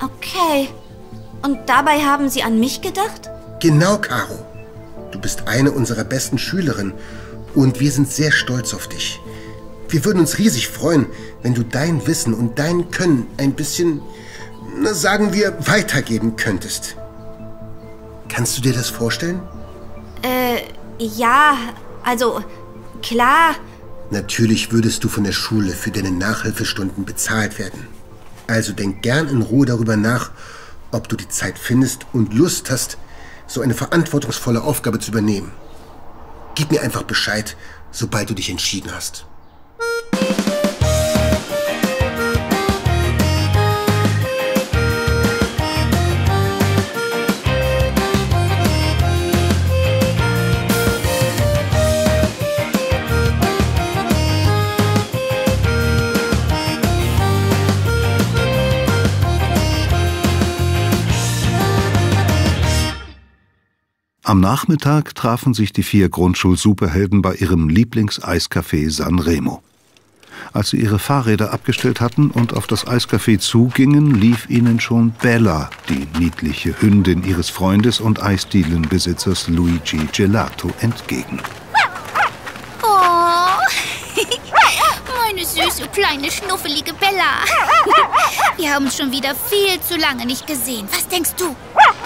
Okay. Und dabei haben Sie an mich gedacht? Genau, Caro. Du bist eine unserer besten Schülerinnen und wir sind sehr stolz auf dich. Wir würden uns riesig freuen, wenn du dein Wissen und dein Können ein bisschen, sagen wir, weitergeben könntest. Kannst du dir das vorstellen? Ja, also, klar. Natürlich würdest du von der Schule für deine Nachhilfestunden bezahlt werden. Also denk gern in Ruhe darüber nach, ob du die Zeit findest und Lust hast, so eine verantwortungsvolle Aufgabe zu übernehmen. Gib mir einfach Bescheid, sobald du dich entschieden hast. Am Nachmittag trafen sich die 4 Grundschul-Superhelden bei ihrem Lieblings-Eiscafé San Remo. Als sie ihre Fahrräder abgestellt hatten und auf das Eiscafé zugingen, lief ihnen schon Bella, die niedliche Hündin ihres Freundes und Eisdielenbesitzers Luigi Gelato, entgegen. Oh, meine süße, kleine, schnuffelige Bella. Wir haben uns schon wieder viel zu lange nicht gesehen. Was denkst du?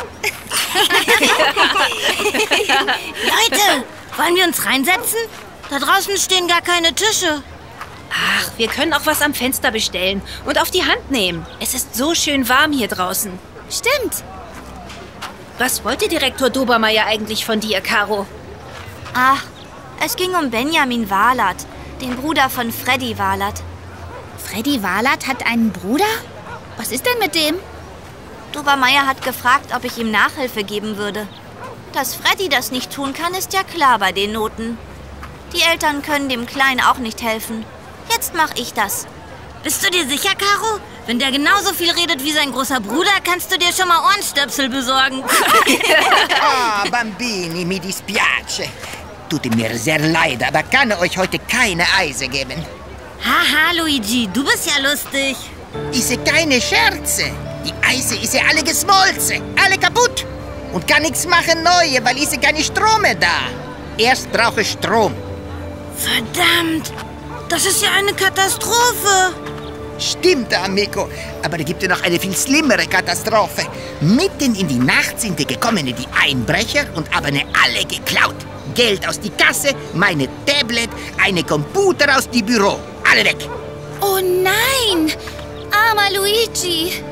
Leute, wollen wir uns reinsetzen? Da draußen stehen gar keine Tische. Ach, wir können auch was am Fenster bestellen und auf die Hand nehmen. Es ist so schön warm hier draußen. Stimmt. Was wollte Direktor Dobermeier eigentlich von dir, Caro? Ach, es ging um Benjamin Wahlert, den Bruder von Freddy Wahlert. Freddy Wahlert hat einen Bruder? Was ist denn mit dem? Dobermeier hat gefragt, ob ich ihm Nachhilfe geben würde. Dass Freddy das nicht tun kann, ist ja klar bei den Noten. Die Eltern können dem Kleinen auch nicht helfen. Jetzt mach ich das. Bist du dir sicher, Caro? Wenn der genauso viel redet wie sein großer Bruder, kannst du dir schon mal Ohrenstöpsel besorgen. Ah, Bambini, mi dispiace. Tut mir sehr leid, aber kann euch heute keine Eise geben. Haha, Luigi, du bist ja lustig. Diese keine Scherze. Die Eise ist ja alle geschmolzen, alle kaputt. Und kann nichts machen neue, weil ist keine Strome da. Erst brauche ich Strom. Verdammt, das ist ja eine Katastrophe. Stimmt, amico. Aber da gibt es noch eine viel schlimmere Katastrophe. Mitten in die Nacht sind gekommen die Einbrecher und haben alle geklaut. Geld aus die Kasse, meine Tablet, eine Computer aus die Büro. Alle weg. Oh nein, armer Luigi.